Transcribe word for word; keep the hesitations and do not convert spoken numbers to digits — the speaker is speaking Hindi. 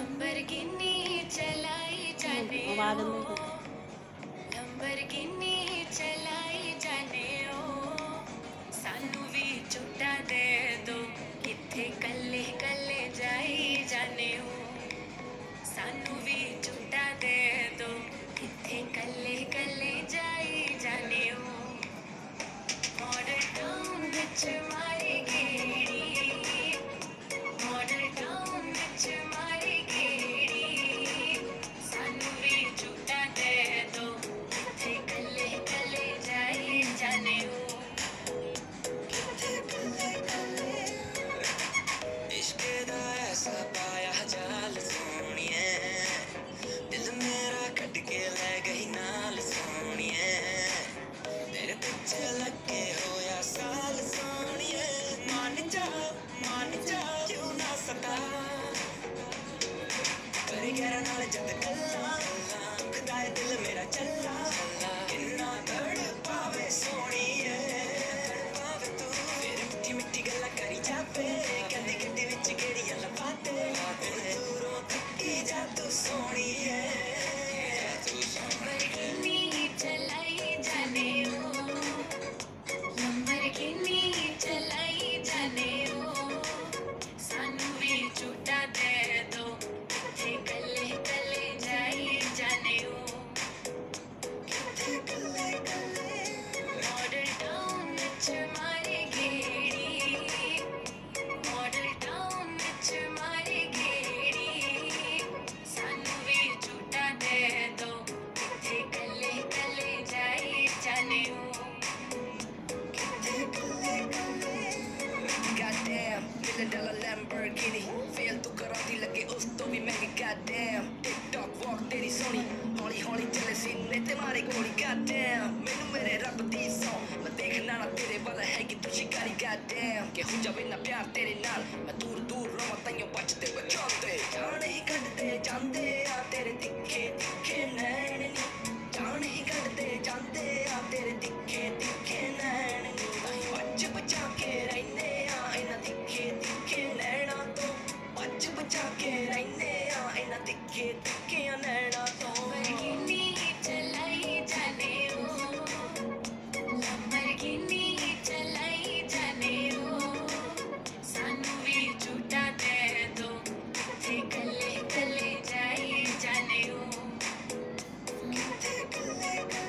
लंबरगिनी चलाई जाने ओ, लंबरगिनी चलाई जाने ओ, सानू भी झूठा दे दो किथे कल्ले कल्ले जाई जाने ओ, सानू भी झूठा दे दो किथे कल्ले कल्ले जाई जाने ओ, मॉडल टाउन विच मारी गेड़ी, मॉडल टाउन विच मारी गेड़ी, सानू भी झूठा दे दो किथे कल्ले कल्ले जाई जाने ओ, किथे कल्ले कल्ले। इश्क दा ऐसा पाया जाल सोनिए, दिल मेरा कट के ले गई नाल सोनिए, तेरे पीछे लगे होया साल सोनिए, मान जा मान जा क्यों ना सता, करे गहरा नाल जद गल्ला, खुदाए दिल मेरा चला, किन्ना तड़ पावे सोनिए, पावे तू फिर मिट्टी मिट्टी गल्ला करी जावे, कहंदी गड्डी विच गेड़ियां लपाते, दूरों तक्की जा तू सोनिए, लंबरगिनी चलाई जाने ओ, लंबरगिनी चलाई जाने ओ, सानू भी झूठा दे दो किथे कल्ले कल्ले जाई जाने ओ, किथे कल्ले कल्ले। मॉडल टाउन विच मारी गेड़ी, मॉडल टाउन विच मारी गेड़ी, सानू भी झूठा दे दो किथे कल्ले कल्ले जाई जाने ओ, किथे कल्ले कल्ले। Goddamn, million dollar Lamborghini, feel तू कराती लगे उस तो भी महंगी goddamn, TikTok walk तेरी सोनी, हौली हौली चले सीने ते मारे गोली goddamn, मैनू मेरे रब दी सौ, मैं देखना ना तेरे वाला है कि तू शिकारी goddamn, के हो जावे ना प्यार तेरे नाल, मैं दूर दूर रवां ताइयों बचते बचाते, जान ही कटदे जांदे आ तेरे तिखे तिखे नैन नी, जान ही कटदे जांदे आ तेरे तिखे तिखे नैन नी, बच बचा के रहने आ इन्हां तिखे तिखे नैना तो, बच बचा के रहने आ इन्हां तिखे तिखे नैना तो, लंबरगिनी चलाई जाने ओ, लंबरगिनी चलाई जाने ओ, सानू भी झूठा दे दो किथे कल्ले कल्ले जाई जाने ओ, किथे कल्ले कल्ले।